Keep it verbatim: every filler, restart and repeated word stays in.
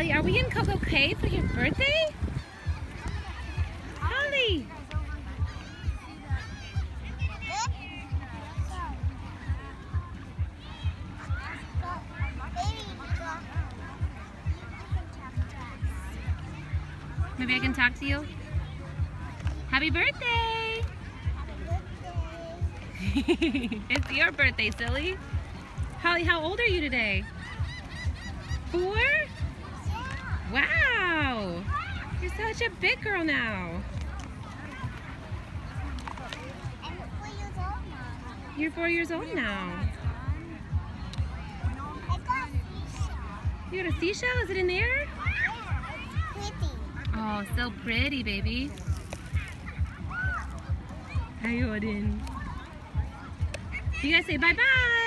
Holly, are we in CocoCay for your birthday? Holly! Maybe I can talk to you? Happy birthday! It's your birthday, silly. Holly, how old are you today? Four? Wow! You're such a big girl now. You're four years old now. You got a seashell? Is it in there? Oh, so pretty, baby. Ayodin. You guys say bye-bye.